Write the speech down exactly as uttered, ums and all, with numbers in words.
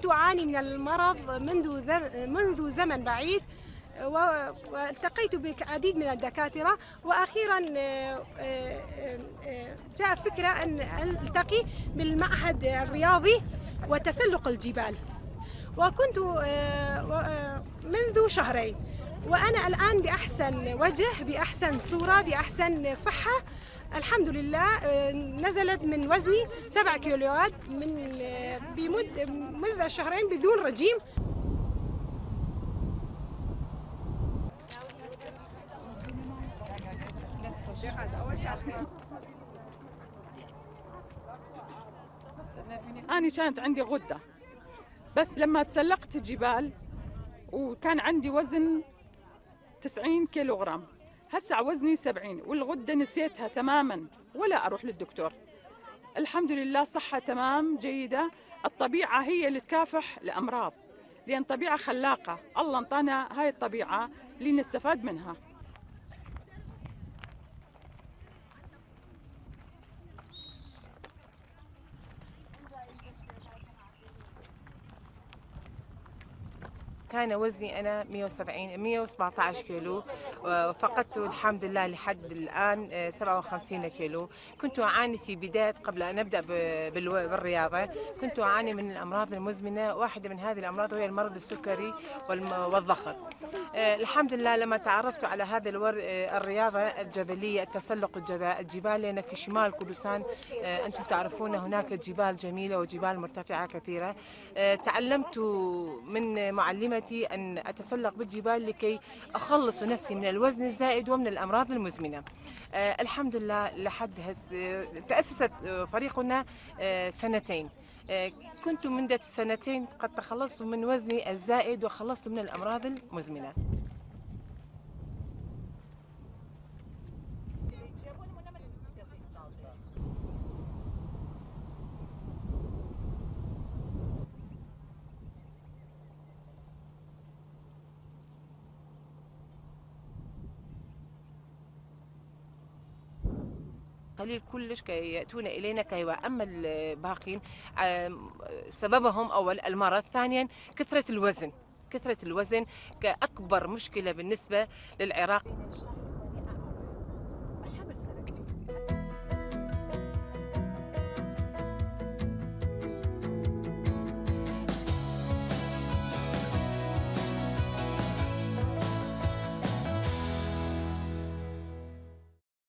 كنت أعاني من المرض منذ منذ زمن بعيد، والتقيت بعديد من الدكاترة، وأخيرا جاء فكرة أن ألتقي بالمعهد الرياضي وتسلق الجبال، وكنت منذ شهرين وأنا الآن بأحسن وجه، بأحسن صورة، بأحسن صحة الحمد لله. نزلت من وزني سبع كيلوات من بمد منذ شهرين بدون رجيم. أنا كانت عندي غدة، بس لما تسلقت الجبال وكان عندي وزن تسعين كيلو غرام، هسه وزني سبعين، والغدة نسيتها تماما ولا أروح للدكتور. الحمد لله صحة تمام جيدة. الطبيعة هي اللي تكافح الأمراض، لأن طبيعة خلاقة، الله انطانا هاي الطبيعة لنستفاد منها. كان وزني أنا مئة وسبعين مئة وسبعة عشر كيلو، وفقدته الحمد لله لحد الآن سبعة وخمسين كيلو. كنت أعاني في بداية قبل أن أبدأ بالرياضة، كنت أعاني من الأمراض المزمنة. واحدة من هذه الأمراض وهي المرض السكري والضغط. الحمد لله لما تعرفت على هذا الرياضة الجبلية، التسلق الجبال، لأن في شمال كردستان أنتم تعرفون هناك جبال جميلة وجبال مرتفعة كثيرة. تعلمت من معلمتي أن أتسلق بالجبال لكي أخلص نفسي من الوزن الزائد ومن الأمراض المزمنة. أه الحمد لله لحد هس تأسست فريقنا أه سنتين. أه كنت منذ سنتين قد تخلصت من وزني الزائد وخلصت من الأمراض المزمنة. قليل كلش كي يأتون إلينا كي، وأما الباقين سببهم أول المرض، ثانيا كثرة الوزن. كثرة الوزن كأكبر مشكلة بالنسبة للعراق.